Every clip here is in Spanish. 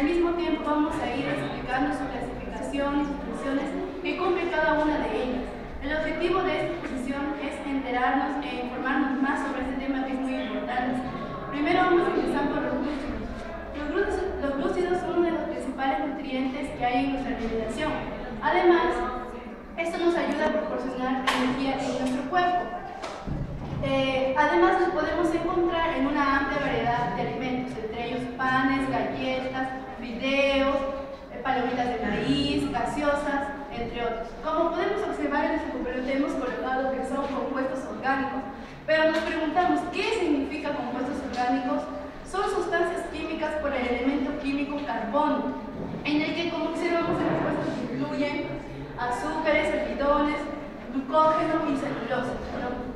al mismo tiempo vamos a ir explicando su clasificación y sus funciones que cumple cada una de ellas. El objetivo de esta exposición es enterarnos e informarnos más sobre este tema que es muy importante. Primero vamos a empezar por los glúcidos. Los glúcidos son uno de los principales nutrientes que hay en nuestra alimentación. Además, esto nos ayuda a proporcionar energía en nuestro cuerpo. Además, los podemos encontrar en una amplia variedad de alimentos, entre ellos panes, galletas, fideos, palomitas de maíz, gaseosas, entre otros. Como podemos observar en este documento hemos colocado que son compuestos orgánicos, pero nos preguntamos, ¿qué significa compuestos orgánicos? Son sustancias químicas por el elemento químico carbono, en el que, como observamos en los compuestos, incluyen azúcares, almidones, glucógeno y celulosa, ¿no?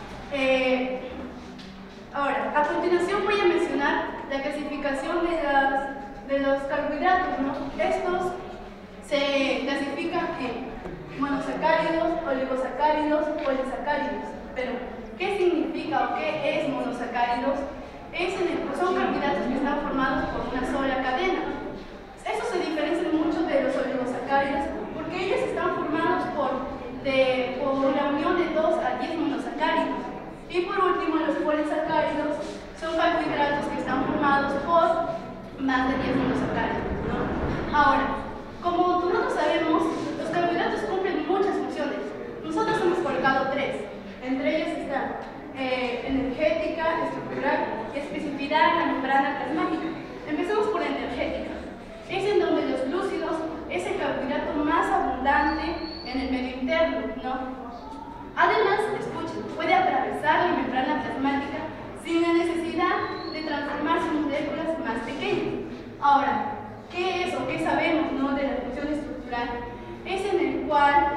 Ahora, a continuación voy a mencionar la clasificación de los carbohidratos, ¿no? Estos se clasifican en monosacáridos, oligosacáridos, polisacáridos. Pero, ¿qué significa o qué es monosacáridos? Son carbohidratos que están formados por una sola cadena. Estos se diferencian mucho de los oligosacáridos porque ellos están formados por la unión de 2 a 10 monosacáridos. Y por último, los polisacáridos son carbohidratos que están formados por más de 10 monosacáridos, ¿no? Ahora, como todos sabemos, los carbohidratos cumplen muchas funciones. Nosotros hemos colocado 3. Entre ellas están energética, estructural y especificidad en la membrana plasmática. Empecemos por energética. Es en donde los glúcidos es el carbohidrato más abundante en el medio interno, ¿no? Además, escuchen, puede atravesar la membrana plasmática sin la necesidad de transformarse en moléculas más pequeñas. Ahora, ¿qué es o qué sabemos, ¿no?, de la función estructural? Es en el cual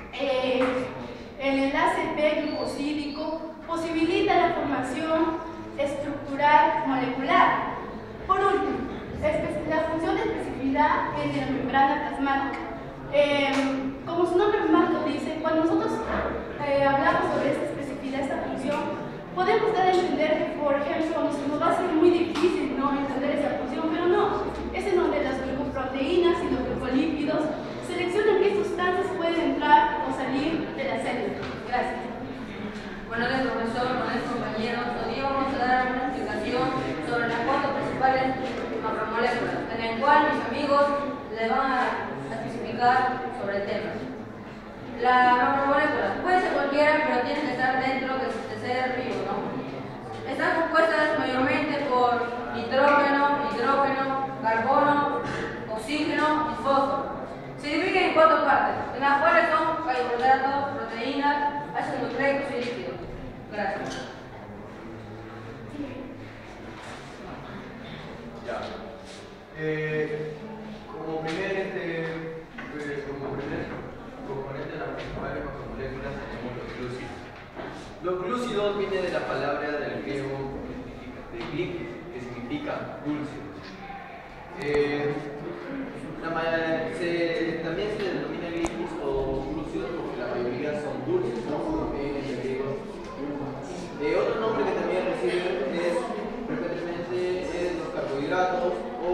el enlace B-glucosídico posibilita la formación estructural molecular. Por último, la función de especificidad es de la membrana plasmática. Como su nombre mismo lo dice, cuando nosotros hablamos sobre esta especificidad, esta función, podemos dar a entender que, por ejemplo, nos va a ser muy difícil, ¿no?, entender esa función, pero no. Es en donde las glicoproteínas y los glucolípidos seleccionan qué sustancias pueden entrar o salir de la célula. Gracias. Buenas noches, profesor, buenas compañeros. Hoy vamos a dar una explicación sobre las 4 principales macromoléculas, en el cual mis amigos les van a especificar sobre el tema. La macromolécula puede ser cualquiera, pero tiene que estar dentro de ser vivo, ¿no? Están compuestas mayormente por nitrógeno, hidrógeno, carbono, oxígeno y fósforo. Se dividen en 4 partes, en las cuales son carbohidratos, proteínas, ácidos nucleicos y líquidos. Gracias. Ya. Como primer componente de las principales macromoléculas tenemos los glúcidos. Los glúcidos vienen de la palabra del griego de glik, que significa dulce. También se denomina glikis o glúcidos porque la mayoría son dulces, ¿no? Como viene en el griego. Otro nombre que también reciben es frecuentemente los carbohidratos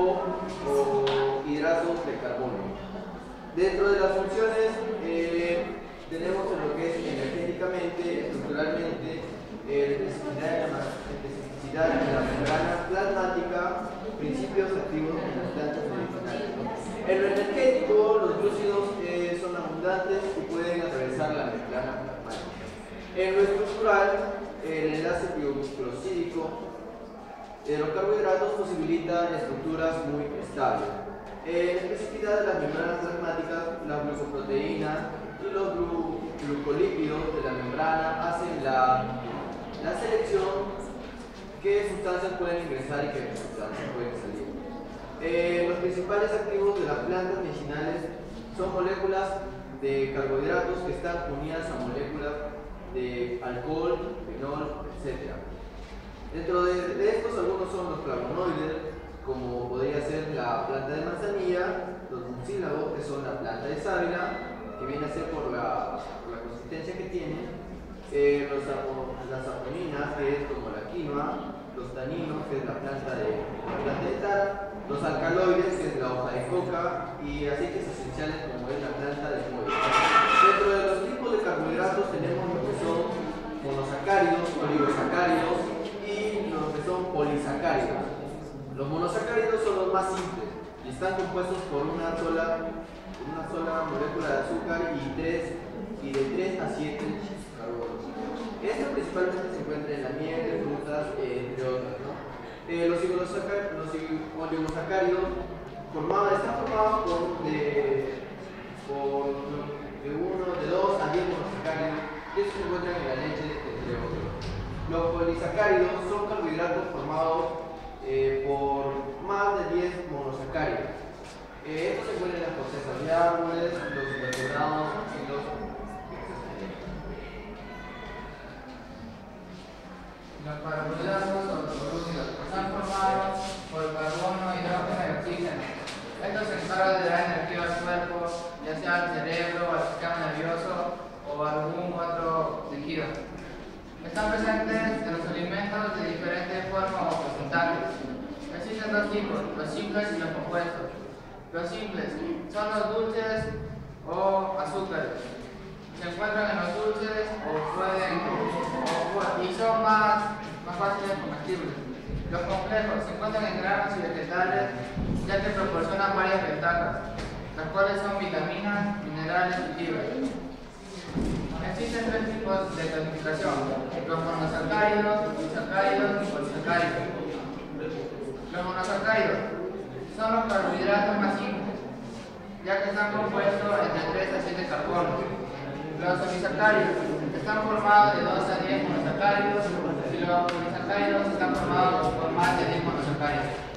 o hidratos de carbono. Dentro de las funciones tenemos en lo que es energéticamente, estructuralmente, especificidad de la membrana plasmática, principios activos en las plantas medicinales. En lo energético, los glúcidos son abundantes y pueden atravesar la membrana plasmática. En lo estructural, el enlace glucosídico de los carbohidratos posibilitan estructuras muy estables. En especificidad de las membranas plasmáticas, las glucoproteínas y los glucolípidos de la membrana hacen la selección qué sustancias pueden ingresar y qué sustancias pueden salir. Los principales activos de las plantas medicinales son moléculas de carbohidratos que están unidas a moléculas de alcohol, fenol, etc. Dentro de estos, algunos son los flavonoides, como podría ser la planta de manzanilla, los mucílagos, que son la planta de sábila, que viene a ser por la consistencia que tiene, las saponinas, que es como la quinoa, los taninos, que es la planta de tara, los alcaloides, que es la hoja de coca, y aceites esenciales, como es la planta de soya. Dentro de los tipos de carbohidratos tenemos lo que son monosacáridos, oligosacáridos y lo que son polisacáridos. Los monosacáridos son los más simples y están compuestos por una sola molécula de azúcar y de 3 a 7 carbonos. Esto principalmente se encuentra en la miel, de frutas, entre otras, ¿no? Los oligosacáridos están formados de 2 a 10 monosacáridos, y estos se encuentran en la leche, entre otros. Los polisacáridos son carbohidratos formados por más de 10 monosacáridos. Estos se encuentran en las cortezas de árboles, los invertebrados y los carbohidratos o los glúcidos están formados por carbono, hidrógeno y oxígeno. Estos se encargan de dar energía al cuerpo, ya sea al cerebro, al sistema nervioso o a algún otro tejido. Están presentes en los alimentos de diferentes formas o porcentajes. Existen dos tipos, los simples y los compuestos. Los simples son los dulces o azúcares. Se encuentran en los dulces y son más fáciles comestibles. Los complejos se encuentran en granos y vegetales, ya que proporcionan varias ventajas, las cuales son vitaminas, minerales y fibras. Existen 3 tipos de clasificación: los monosacáridos, disacáridos y polisacáridos. Los monosacáridos son los carbohidratos más simples, ya que están compuestos entre 3 a 7 carbonos. Los polisacáridos están formados de 2 a 10 monosacáridos y los polisacáridos están formados por más de 10 monosacáridos.